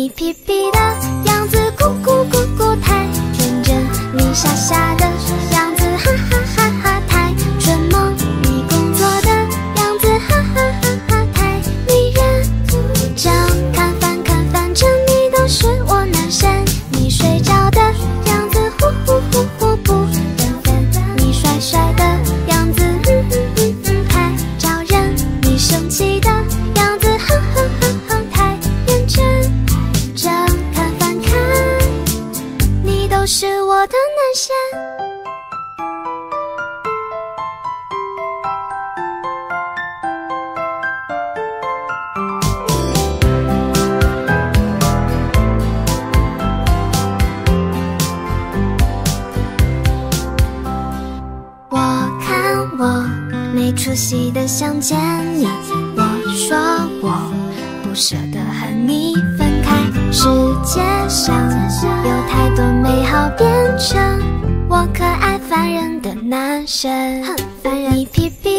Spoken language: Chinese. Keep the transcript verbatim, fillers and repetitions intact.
你屁屁的样子，咕咕咕咕太天真；你傻傻的样子，哈哈哈哈太蠢萌；你工作的样子，哈哈哈哈太迷人。这样看翻看，反正你都是我男神。你睡觉的样子，呼呼呼呼不等分；你帅帅的样子，嗯嗯嗯嗯太招人；你生气的样子，哈哈哈哈太认真。这样看翻看，你都是我的男神。我看我没出息的想见你，我说我不舍得和你分开。世界上有太多美好变成我可爱烦人的男神。烦人，你屁屁